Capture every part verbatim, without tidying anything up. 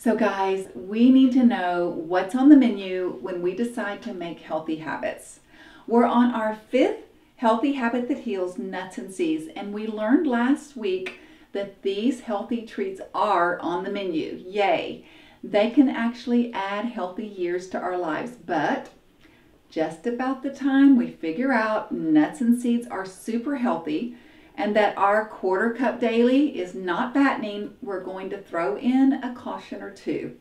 So guys, we need to know what's on the menu when we decide to make healthy habits. We're on our fifth healthy habit that heals, nuts and seeds, and we learned last week that these healthy treats are on the menu. Yay! They can actually add healthy years to our lives, but just about the time we figure out nuts and seeds are super healthy and that our quarter cup daily is not fattening, we're going to throw in a caution or two.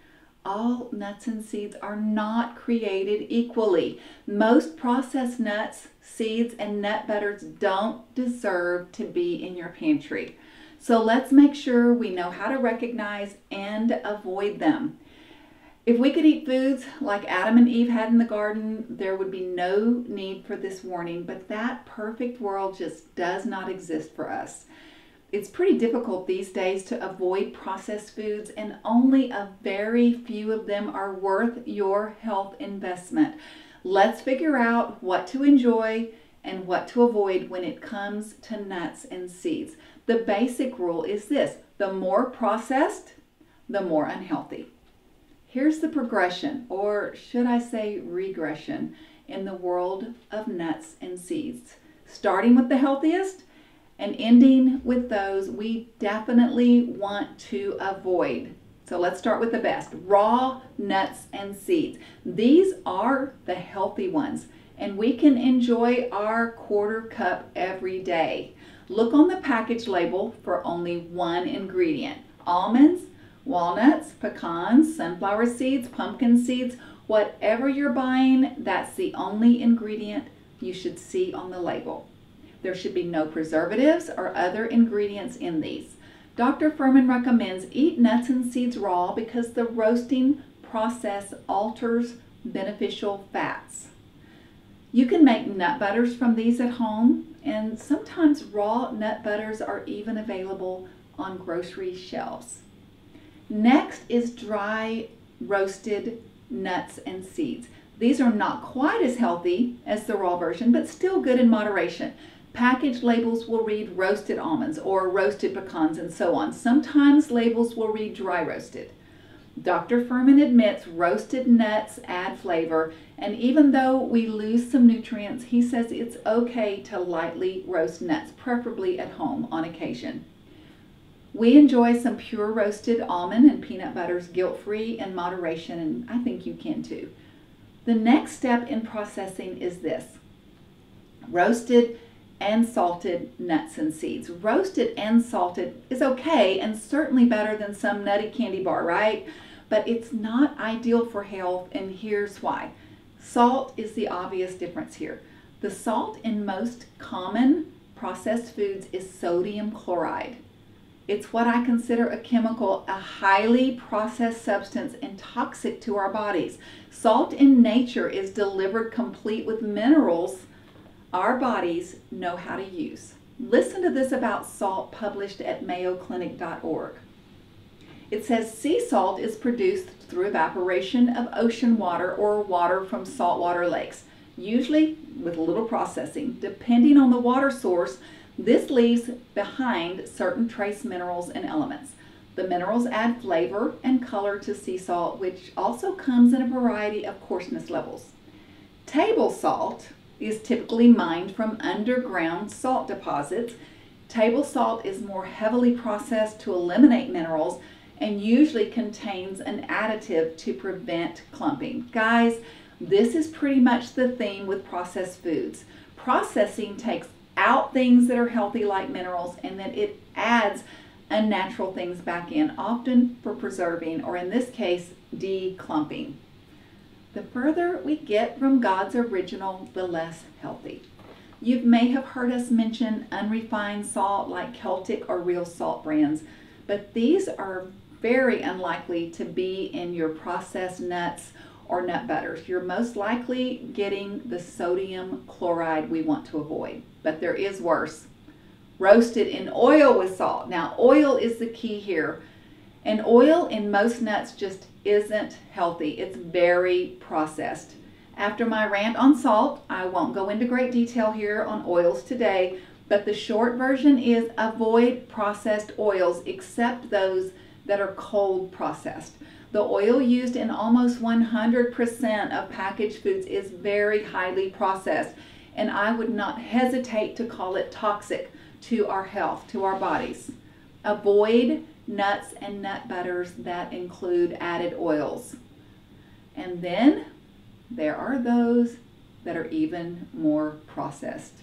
All nuts and seeds are not created equally. Most processed nuts, seeds, and nut butters don't deserve to be in your pantry. So let's make sure we know how to recognize and avoid them. If we could eat foods like Adam and Eve had in the garden, there would be no need for this warning, but that perfect world just does not exist for us. It's pretty difficult these days to avoid processed foods, and only a very few of them are worth your health investment. Let's figure out what to enjoy and what to avoid when it comes to nuts and seeds. The basic rule is this: the more processed, the more unhealthy. Here's the progression, or should I say regression, in the world of nuts and seeds. Starting with the healthiest and ending with those we definitely want to avoid. So let's start with the best: raw nuts and seeds. These are the healthy ones, and we can enjoy our quarter cup every day. Look on the package label for only one ingredient: almonds, walnuts, pecans, sunflower seeds, pumpkin seeds. Whatever you're buying, that's the only ingredient you should see on the label. There should be no preservatives or other ingredients in these. Doctor Fuhrman recommends eat nuts and seeds raw because the roasting process alters beneficial fats. You can make nut butters from these at home, and sometimes raw nut butters are even available on grocery shelves. Next is dry roasted nuts and seeds. These are not quite as healthy as the raw version, but still good in moderation. Package labels will read roasted almonds or roasted pecans and so on. Sometimes labels will read dry roasted. Doctor Fuhrman admits roasted nuts add flavor, and even though we lose some nutrients, he says it's okay to lightly roast nuts, preferably at home on occasion. We enjoy some pure roasted almond and peanut butters guilt-free in moderation, and I think you can too. The next step in processing is this: roasted and salted nuts and seeds. Roasted and salted is okay and certainly better than some nutty candy bar, right? But it's not ideal for health, and here's why. Salt is the obvious difference here. The salt in most common processed foods is sodium chloride. It's what I consider a chemical, a highly processed substance and toxic to our bodies. Salt in nature is delivered complete with minerals our bodies know how to use. Listen to this about salt published at mayo clinic dot org. It says sea salt is produced through evaporation of ocean water or water from saltwater lakes, usually with little processing. Depending on the water source, this leaves behind certain trace minerals and elements. The minerals add flavor and color to sea salt, which also comes in a variety of coarseness levels. Table salt is typically mined from underground salt deposits. Table salt is more heavily processed to eliminate minerals and usually contains an additive to prevent clumping. Guys, this is pretty much the theme with processed foods. Processing takes out things that are healthy like minerals, and then it adds unnatural things back in, often for preserving, or in this case, de-clumping. The further we get from God's original, the less healthy. You may have heard us mention unrefined salt like Celtic or Real Salt brands, but these are very unlikely to be in your processed nuts or nut butters. You're most likely getting the sodium chloride we want to avoid. But there is worse. Roasted in oil with salt. Now, oil is the key here. And oil in most nuts just isn't healthy. It's very processed. After my rant on salt, I won't go into great detail here on oils today, but the short version is avoid processed oils except those that are cold processed. The oil used in almost one hundred percent of packaged foods is very highly processed, and I would not hesitate to call it toxic to our health, to our bodies. Avoid nuts and nut butters that include added oils. And then there are those that are even more processed.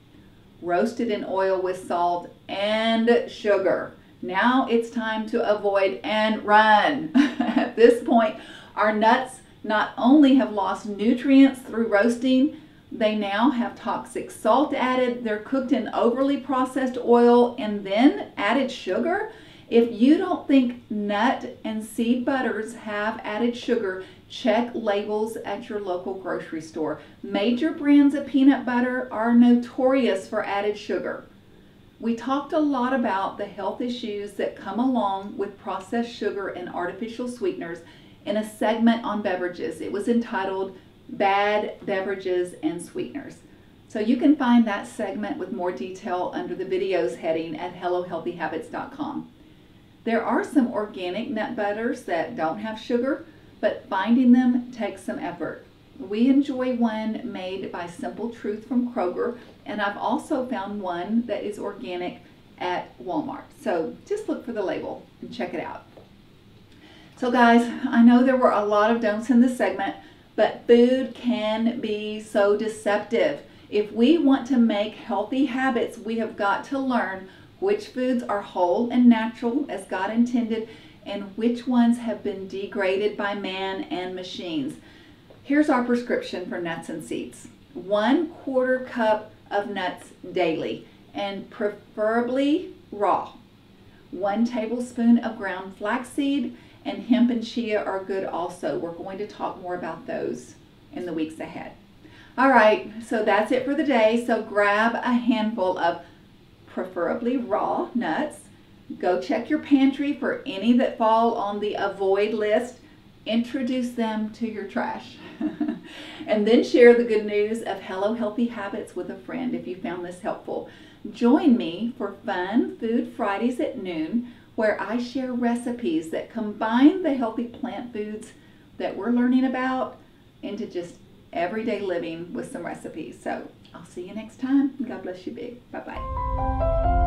Roasted in oil with salt and sugar. Now it's time to avoid and run. At this point, our nuts not only have lost nutrients through roasting, they now have toxic salt added. They're cooked in overly processed oil and then added sugar. If you don't think nut and seed butters have added sugar, check labels at your local grocery store. Major brands of peanut butter are notorious for added sugar. We talked a lot about the health issues that come along with processed sugar and artificial sweeteners in a segment on beverages. It was entitled Bad Beverages and Sweeteners. So you can find that segment with more detail under the videos heading at hello healthy habits dot com. There are some organic nut butters that don't have sugar, but finding them takes some effort. We enjoy one made by Simple Truth from Kroger, and I've also found one that is organic at Walmart. So just look for the label and check it out. So guys, I know there were a lot of don'ts in this segment, but food can be so deceptive. If we want to make healthy habits, we have got to learn which foods are whole and natural as God intended, and which ones have been degraded by man and machines. Here's our prescription for nuts and seeds. One quarter cup of nuts daily, and preferably raw. One tablespoon of ground flaxseed, and hemp and chia are good also. We're going to talk more about those in the weeks ahead. All right, so that's it for the day. So grab a handful of preferably raw nuts. Go check your pantry for any that fall on the avoid list. Introduce them to your trash. And then share the good news of Hello Healthy Habits with a friend if you found this helpful. Join me for Fun Food Fridays at noon, where I share recipes that combine the healthy plant foods that we're learning about into just everyday living with some recipes. So I'll see you next time. God bless you big. Bye-bye.